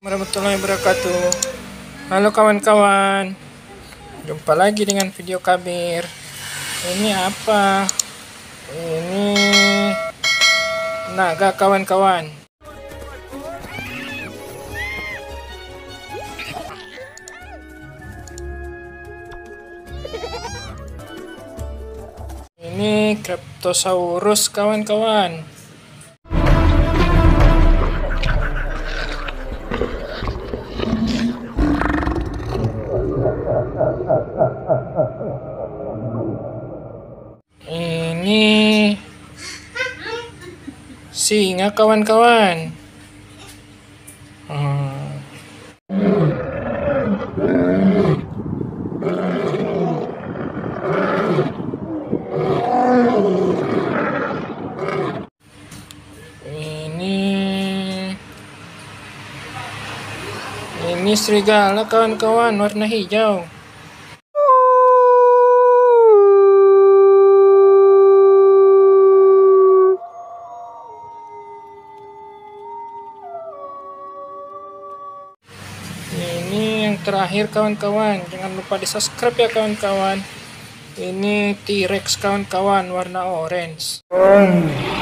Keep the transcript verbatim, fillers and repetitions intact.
Warahmatullahi wabarakatuh. Halo kawan-kawan, jumpa lagi dengan video Kabir. Ini apa? Ini naga kawan-kawan. Ini Cryptosaurus kawan-kawan. Ini singa kawan-kawan. Hmm. Ini ini serigala kawan-kawan warna hijau. Ini yang terakhir kawan-kawan, jangan lupa di subscribe ya kawan-kawan. Ini T-Rex kawan-kawan warna orange.